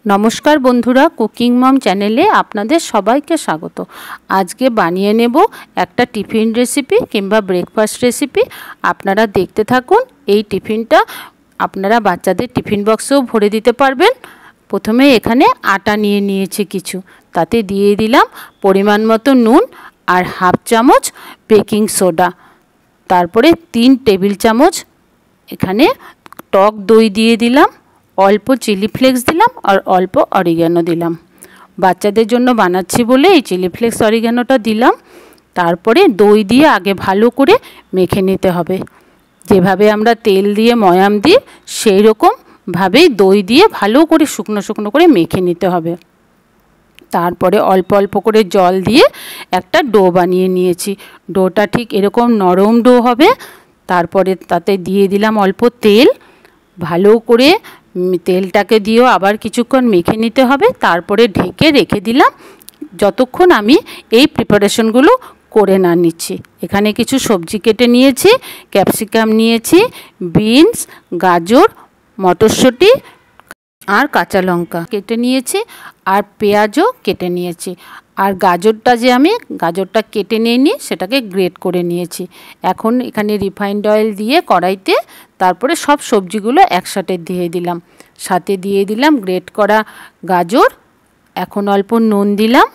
नमस्कार बंधुरा कुकिंग मम चैनेले आपनादेर सबाइके स्वागत। आज के बानिये नेब एक टिफिन रेसिपि किंबा ब्रेकफास्ट रेसिपि। आपनारा देखते थाकुन। এই টিফিনটা আপনারা বাচ্চাদের টিফিন বক্সেও ভরে দিতে পারবেন। প্রথমে এখানে আটা নিয়ে নিয়েছি কিছু, তাতে দিয়ে দিলাম পরিমাণ মতো নুন আর হাফ চামচ বেকিং সোডা। তারপরে 3 টেবিল চামচ এখানে টক দই দিয়ে দিলাম, অল্প চিলি ফ্লেক্স দিলাম আর অল্প অরিগানো দিলাম। বাচ্চাদের জন্য বানাচ্ছি বলে এই চিলি ফ্লেক্স অরিগানোটা দিলাম। তারপরে দই দিয়ে আগে ভালো করে মেখে নিতে হবে। যেভাবে আমরা তেল দিয়ে ময়াম দিই সেই রকম ভাবেই দই দিয়ে ভালো করে শুকনো শুকনো করে মেখে নিতে হবে। তারপরে অল্প অল্প করে জল দিয়ে একটা ডো বানিয়ে নিয়েছি। ডোটা ঠিক এরকম নরম ডো হবে। তারপরে তাতে দিয়ে দিলাম অল্প তেল, ভালো করে তেলটাকে দিয়েও আবার কিছুক্ষণ মেখে নিতে হবে। তারপরে ঢেকে রেখে দিলাম যতক্ষণ আমি এই প্রিপারেশনগুলো করে না নিচ্ছি। এখানে কিছু সবজি কেটে নিয়েছি, ক্যাপসিকাম নিয়েছি, বিনস, গাজর, মটরশুঁটি আর কাঁচা লঙ্কা কেটে নিয়েছি, আর পেঁয়াজও কেটে নিয়েছি। আর গাজরটা যে আমি গাজরটা কেটে নিইনি, সেটাকে গ্রেট করে নিয়েছি। এখন এখানে রিফাইন্ড অয়েল দিয়ে কড়াইতে তারপরে সব সবজিগুলো একসাথে দিয়ে দিলাম। সাথে দিয়ে দিলাম গ্রেট করা গাজর। এখন অল্প নুন দিলাম।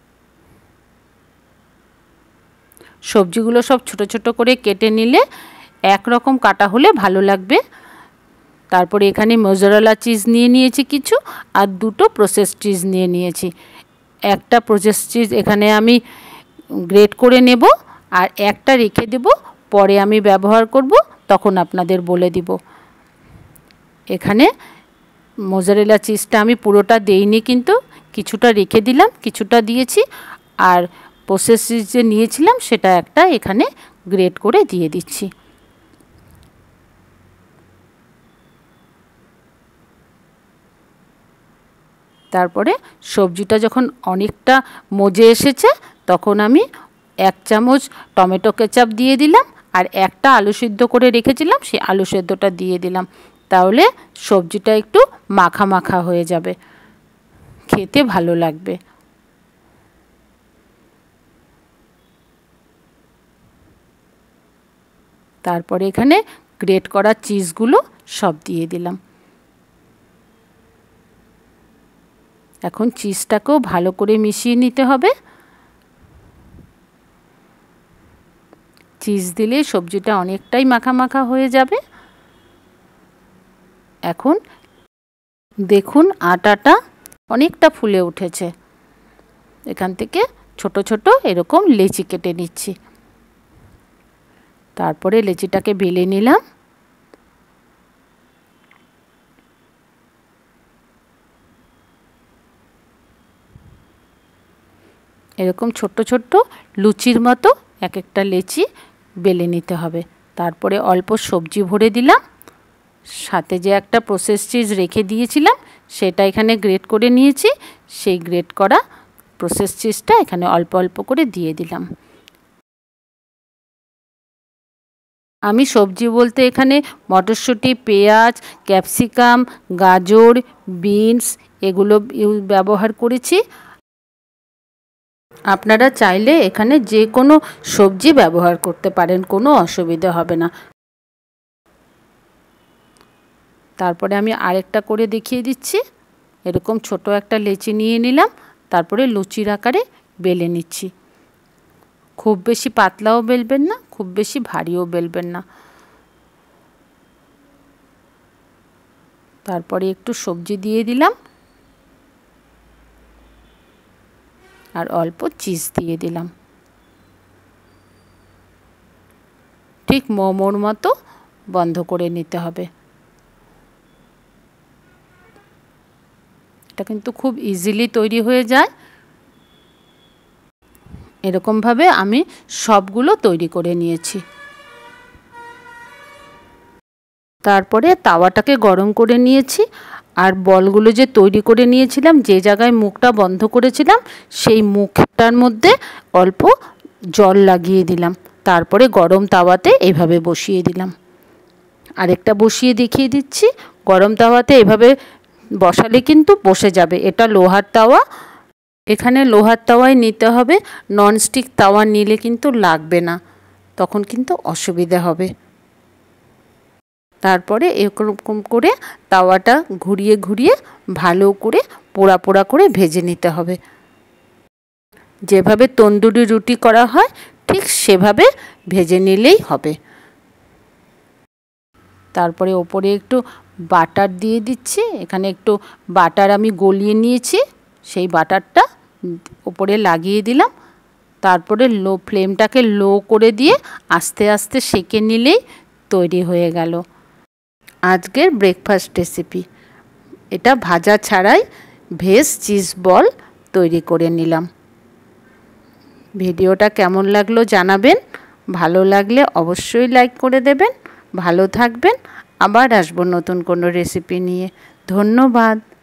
সবজিগুলো সব ছোট ছোট করে কেটে নিলে একরকম কাটা হলে ভালো লাগবে। তারপরে এখানে মোজারেলা চিজ নিয়ে নিয়েছি কিছু, আর দুটো প্রসেস চিজ নিয়ে নিয়েছি। একটা প্রসেস চিজ এখানে আমি গ্রেট করে নেব, আর একটা রেখে দেব, পরে আমি ব্যবহার করব তখন আপনাদের বলে দিব। এখানে মোজারেলা চিজটা আমি পুরোটা দেইনি, কিন্তু কিছুটা রেখে দিলাম, কিছুটা দিয়েছি। আর প্রসেস চিজ যে নিয়েছিলাম সেটা একটা এখানে গ্রেট করে দিয়ে দিচ্ছি। তারপরে সবজিটা যখন অনেকটা মজে এসেছে তখন আমি 1 চামচ টমেটো কেচাপ দিয়ে দিলাম, আর একটা আলু সিদ্ধ করে রেখেছিলাম সেই আলু সিদ্ধটা দিয়ে দিলাম। তাহলে সবজিটা একটু মাখা মাখা হয়ে যাবে, খেতে ভালো লাগবে। তারপরে এখানে গ্রেট করা চিজগুলো সব দিয়ে দিলাম। এখন চিজটাকেও ভালো করে মিশিয়ে নিতে হবে। চিজ দিলে সবজিটা অনেকটাই মাখা মাখা হয়ে যাবে। এখন দেখুন আটাটা অনেকটা ফুলে উঠেছে। এখান থেকে ছোট ছোট এরকম লেচি কেটে নিচ্ছি। তারপরে লেচিটাকে বেলে নিলাম। এরকম ছোট্ট ছোট্ট লুচির মতো এক একটা লেচি বেলে নিতে হবে। তারপরে অল্প সবজি ভরে দিলাম। সাথে যে একটা প্রসেস চিজ রেখে দিয়েছিলাম সেটা এখানে গ্রেট করে নিয়েছি। সেই গ্রেট করা প্রসেস চিজটা এখানে অল্প অল্প করে দিয়ে দিলাম। আমি সবজি বলতে এখানে মটরশুঁটি, পেঁয়াজ, ক্যাপসিকাম, গাজর, বিনস এগুলো ব্যবহার করেছি। আপনারা চাইলে এখানে যে কোনো সবজি ব্যবহার করতে পারেন, কোনো অসুবিধা হবে না। তারপরে আমি আরেকটা করে দেখিয়ে দিচ্ছি। এরকম ছোট একটা লেচি নিয়ে নিলাম, তারপরে লুচির আকারে বেলে নিচ্ছি। খুব বেশি পাতলাও বেলবেন না, খুব বেশি ভারীও বেলবেন না। তারপরে একটু সবজি দিয়ে দিলাম, আর অল্প চিজ দিয়ে দিলাম। ঠিক মোমোর মতো বন্ধ করে নিতে হবে। এটা কিন্তু খুব ইজিলি তৈরি হয়ে যায়। এরকমভাবে আমি সবগুলো তৈরি করে নিয়েছি। তারপরে তাওয়াটাকে গরম করে নিয়েছি, আর বলগুলো যে তৈরি করে নিয়েছিলাম, যে জায়গায় মুখটা বন্ধ করেছিলাম সেই মুখটার মধ্যে অল্প জল লাগিয়ে দিলাম। তারপরে গরম তাওয়াতে এভাবে বসিয়ে দিলাম। আরেকটা বসিয়ে দেখিয়ে দিচ্ছি। গরম তাওয়াতে এভাবে বসালে কিন্তু বসে যাবে। এটা লোহার তাওয়া, এখানে লোহার তাওয়ায় নিতে হবে। ননস্টিক তাওয়া নিলে কিন্তু লাগবে না, তখন কিন্তু অসুবিধা হবে। তারপরে এরকম করে তাওয়াটা ঘুরিয়ে ঘুরিয়ে ভালো করে পোড়া পোড়া করে ভেজে নিতে হবে। যেভাবে তন্দুরি রুটি করা হয় ঠিক সেভাবে ভেজে নিলেই হবে। তারপরে ওপরে একটু বাটার দিয়ে দিচ্ছি। এখানে একটু বাটার আমি গলিয়ে নিয়েছি, সেই বাটারটা ওপরে লাগিয়ে দিলাম। তারপরে ফ্লেমটাকে লো করে দিয়ে আস্তে আস্তে সেঁকে নিলেই তৈরি হয়ে গেল আজকের ব্রেকফাস্ট রেসিপি। এটা ভাজা ছাড়াই ভেজ চিজ বল তৈরি করে নিলাম। ভিডিওটা কেমন লাগলো জানাবেন। ভালো লাগলে অবশ্যই লাইক করে দেবেন। ভালো থাকবেন। আবার আসবো নতুন কোনো রেসিপি নিয়ে। ধন্যবাদ।